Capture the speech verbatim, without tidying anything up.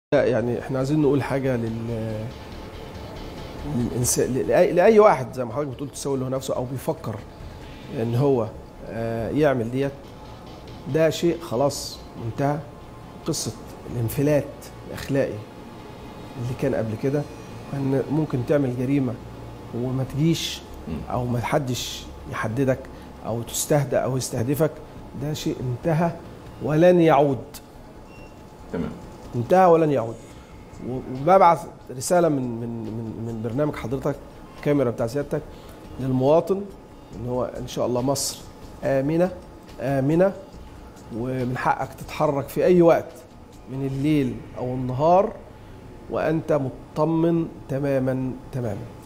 لا يعني احنا عايزين نقول حاجة لل للإنسان، لأي لأي واحد زي ما حضرتك بتقول تسوي له نفسه أو بيفكر إن هو آه، يعمل ديت. ده شيء خلاص منتهى. قصة الانفلات الأخلاقي اللي كان قبل كده، إن ممكن تعمل جريمة وما تجيش أو ما حدش يحددك أو تستهدى أو يستهدفك. ده شيء انتهى ولن يعود. تمام. انتهى ولن يعود. وببعث رساله من من من من برنامج حضرتك، الكاميرا بتاع سيادتك، للمواطن ان هو ان شاء الله مصر امنه امنه، ومن حقك تتحرك في اي وقت من الليل او النهار وانت مطمن تماما تماما.